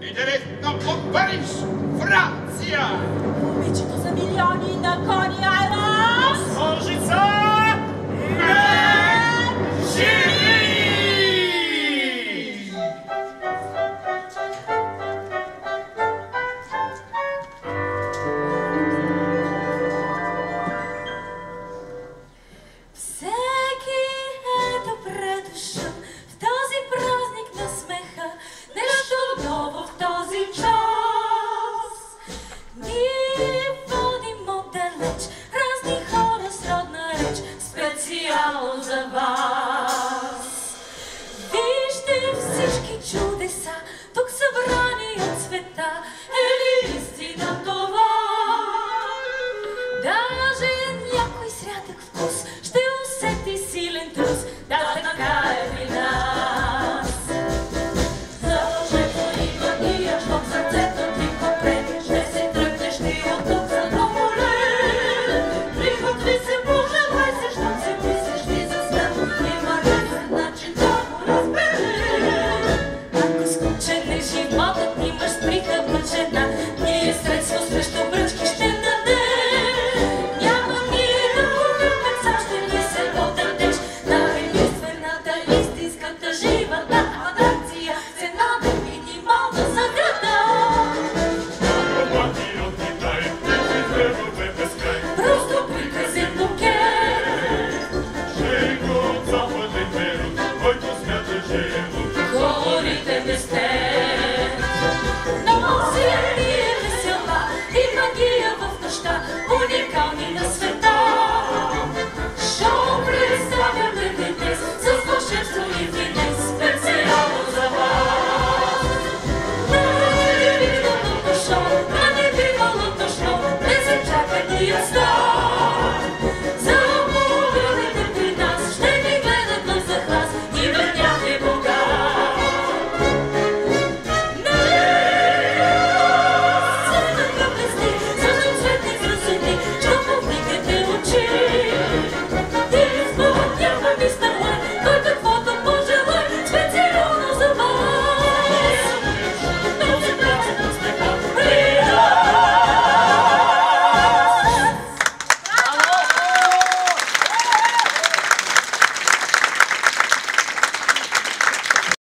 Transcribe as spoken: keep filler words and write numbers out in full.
и директно по Париж, Франция! Момичето за милиони на кони, айла! Служица! Не живи! Всеки е добре дошъл в този празник на смеха, нещо ново в този час. Ние водим отдалеч разни хора с родна реч, специално за вас. Вижте всички чудеса, тук събрани от света, е ли истина това?